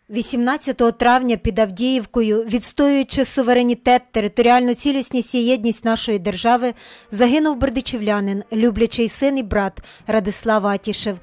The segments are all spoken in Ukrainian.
18 травня під Авдіївкою, відстоюючи суверенітет, територіальну цілісність і єдність нашої держави, загинув бердичівлянин, люблячий син і брат Радислав Атішев,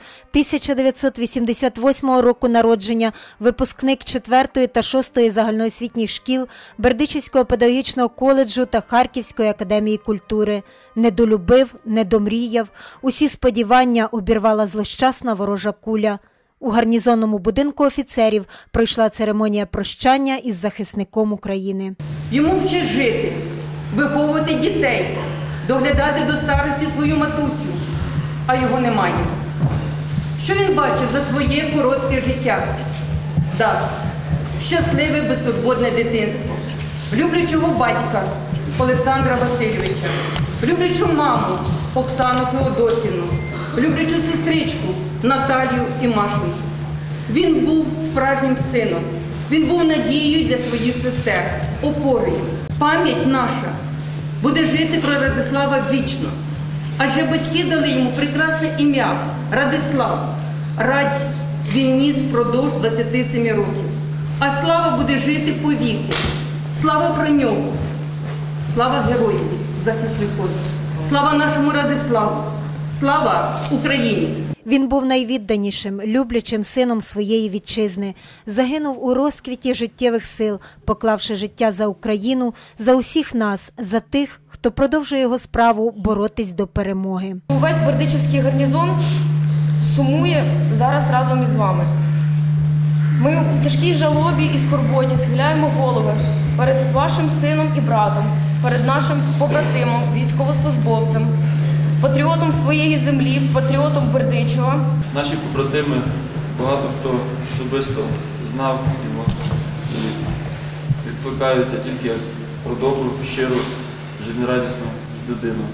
1988 року народження, випускник 4-ї та 6-ї загальноосвітніх шкіл Бердичівського педагогічного коледжу та Харківської академії культури. Недолюбив, недомріяв, усі сподівання обірвала злощасна ворожа куля. У гарнізонному будинку офіцерів пройшла церемонія прощання із захисником України. Йому вчить жити, виховувати дітей, доглядати до старості свою матусю, а його немає. Що він бачив за своє коротке життя? Так, щасливе, безтурботне дитинство, люблячого батька Олександра Васильовича, люблячу маму Оксану Феодосівну, люблячу сестричку Наталію і Машу. Він був справжнім сином. Він був надією для своїх сестер, опорою. Пам'ять наша буде жити про Радислава вічно. Адже батьки дали йому прекрасне ім'я – Радислав. Радість він ніс впродовж 27 років. А слава буде жити повіки. Слава про нього. Слава героїві, захиснику. Слава нашому Радиславу. Слава Україні! Він був найвідданішим, люблячим сином своєї вітчизни. Загинув у розквіті життєвих сил, поклавши життя за Україну, за усіх нас, за тих, хто продовжує його справу боротись до перемоги. Увесь бердичівський гарнізон сумує зараз разом із вами. Ми у тяжкій жалобі і скорботі схиляємо голови перед вашим сином і братом, перед нашим побратимом, військовослужбовцем, патріотом своєї землі, патріотом Бердичева. Наші побратими, багато хто особисто знав його і відкликаються тільки про добру, щиру, життєрадісну людину.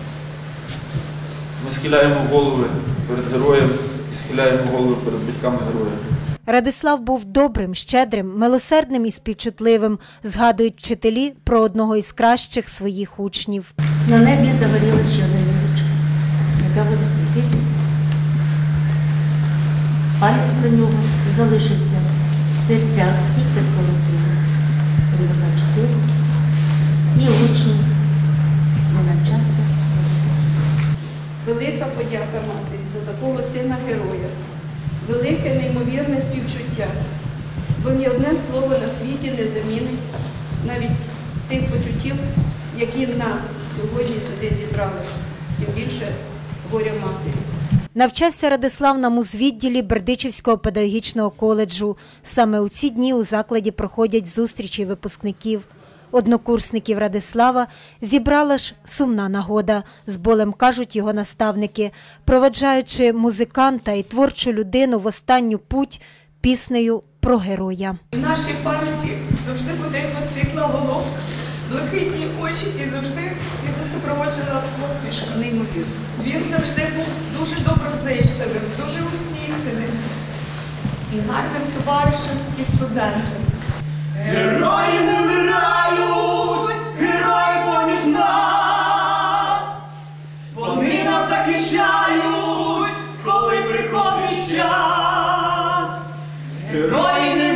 Ми схиляємо голови перед героєм і схиляємо голови перед батьками героя. Радислав був добрим, щедрим, милосердним і співчутливим, згадують вчителі про одного із кращих своїх учнів. На небі загорілася ще одна зірочка, яка буде світити. Пам'ять про нього залишиться в серцях і підколективу. Рівка 4 і учні не навчався. Велика подяка матері за такого сина-героя. Велике, неймовірне співчуття. Бо ні одне слово на світі не замінить навіть тих почуттів, які нас сьогодні сюди зібрали, тим більше горя матері. Навчався Радислав на музвідділі Бердичівського педагогічного коледжу. Саме у ці дні у закладі проходять зустрічі випускників. Однокурсників Радислава зібрала ж сумна нагода, з болем кажуть його наставники, проведжаючи музиканта і творчу людину в останню путь піснею про героя. В нашій пам'яті завжди буде його світла головка, блакитні очі і завжди його супроводжена посмішка. Неймовірно. Він завжди був дуже доброзичливим, дуже усміхненим і гарним товаришем і студентом. Герої не вмирають, герої поміж нас. Вони нас захищають, коли приходить час. Герої не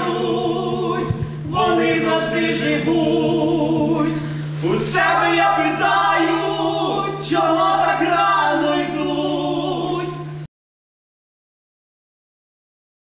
вмирають, вони завжди живуть. У себе я піду.